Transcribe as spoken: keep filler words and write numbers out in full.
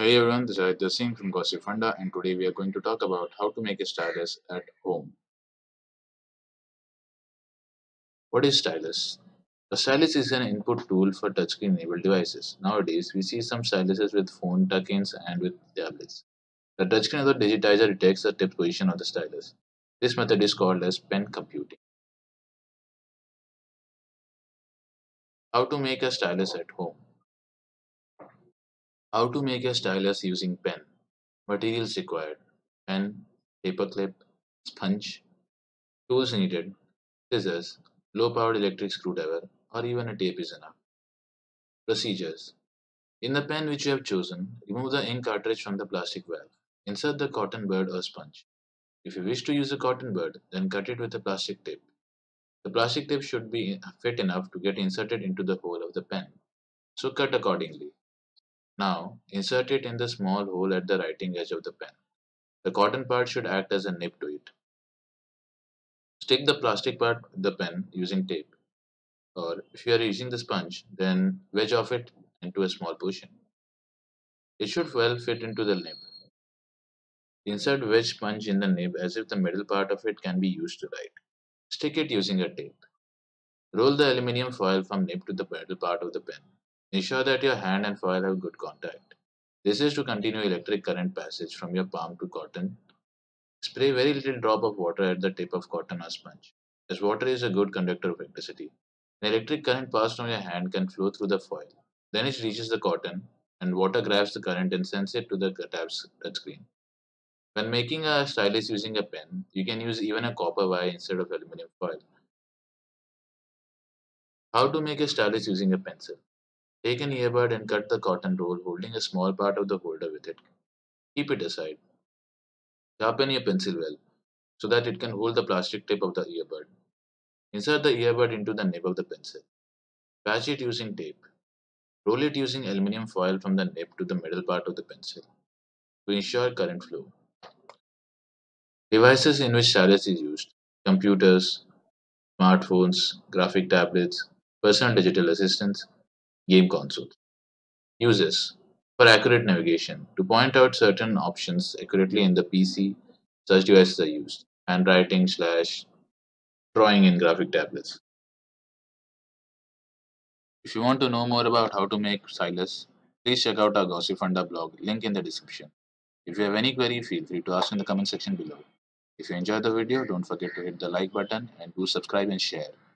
Hey everyone, this is Aditya Singh from Gossip Funda, and today we are going to talk about how to make a stylus at home. What is stylus? A stylus is an input tool for touchscreen enabled devices. Nowadays, we see some styluses with phone tuck-ins and with tablets. The touchscreen of the digitizer detects the tip position of the stylus. This method is called as pen computing. How to make a stylus at home? How to make a stylus using pen? Materials required: pen, paperclip, sponge. Tools needed: scissors, low-powered electric screwdriver, or even a tape is enough. Procedures: in the pen which you have chosen, remove the ink cartridge from the plastic valve. Insert the cotton bud or sponge. If you wish to use a cotton bud, then cut it with a plastic tip. The plastic tip should be fit enough to get inserted into the hole of the pen, so cut accordingly. Now, insert it in the small hole at the writing edge of the pen. The cotton part should act as a nib to it. Stick the plastic part with the pen using tape, or if you are using the sponge, then wedge off it into a small portion. It should well fit into the nib. Insert wedge sponge in the nib as if the middle part of it can be used to write. Stick it using a tape. Roll the aluminium foil from nib to the middle part of the pen. Ensure that your hand and foil have good contact. This is to continue electric current passage from your palm to cotton. Spray very little drop of water at the tip of cotton or sponge, as water is a good conductor of electricity. The electric current passed from your hand can flow through the foil. Then it reaches the cotton, and water grabs the current and sends it to the tab's touchscreen. When making a stylus using a pen, you can use even a copper wire instead of aluminum foil. How to make a stylus using a pencil? Take an earbud and cut the cotton roll, holding a small part of the holder with it. Keep it aside. Sharpen your pencil well, so that it can hold the plastic tip of the earbud. Insert the earbud into the nib of the pencil. Patch it using tape. Roll it using aluminum foil from the nib to the middle part of the pencil to ensure current flow. Devices in which stylus is used: computers, smartphones, graphic tablets, personal digital assistants, game consoles. Uses: for accurate navigation, to point out certain options accurately in the P C, such devices are used. Handwriting slash drawing in graphic tablets. If you want to know more about how to make stylus, please check out our Gossifunda blog, link in the description. If you have any query, feel free to ask in the comment section below. If you enjoyed the video, don't forget to hit the like button and do subscribe and share.